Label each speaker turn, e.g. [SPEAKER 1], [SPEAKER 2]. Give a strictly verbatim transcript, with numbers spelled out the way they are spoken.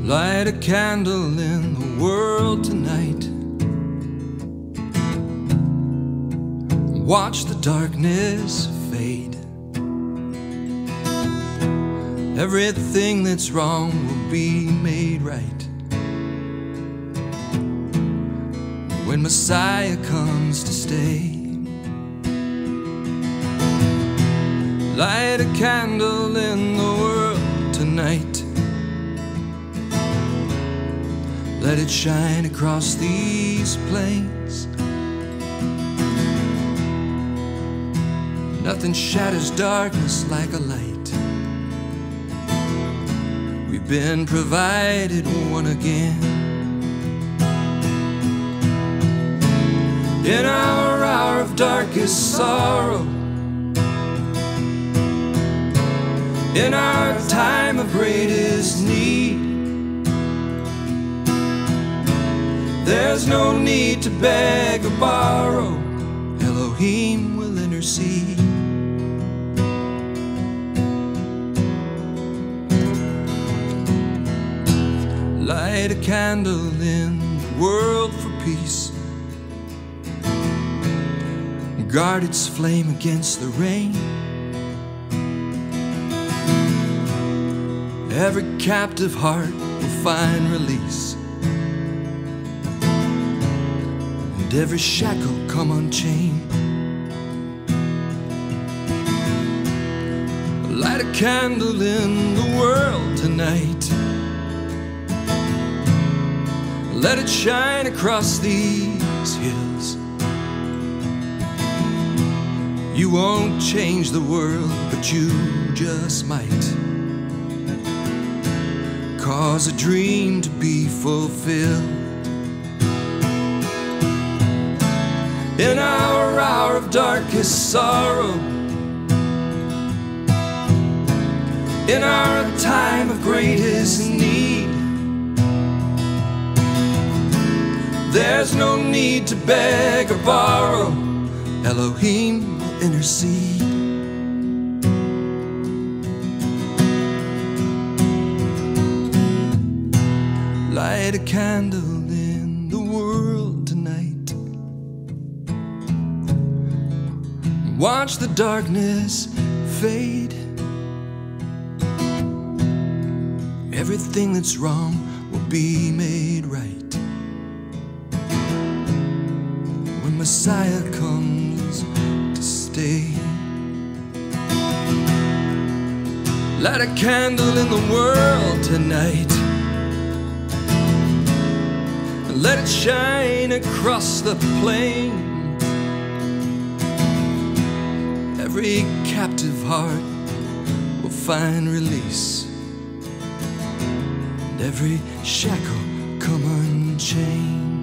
[SPEAKER 1] Light a candle in the world tonight. Watch the darkness fade. Everything that's wrong will be made right when Messiah comes to stay. Light a candle in the world tonight. Let it shine across these plains. Nothing shatters darkness like a light. We've been provided one again. In our hour of darkest sorrow, in our time of greatest need, there's no need to beg or borrow. Elohim will intercede. Light a candle in the world for peace. Guard its flame against the rain. Every captive heart will find release, and every shackle come unchained. Light a candle in the world tonight. Let it shine across these hills. You won't change the world, but you just might cause a dream to be fulfilled. In our hour of darkest sorrow, in our time of greatest need, there's no need to beg or borrow. Elohim will intercede. Light a candle in the world tonight. Watch the darkness fade. Everything that's wrong will be made right when Messiah comes to stay. Light a candle in the world tonight. Let it shine across the plain. Every captive heart will find release, and every shackle come unchained.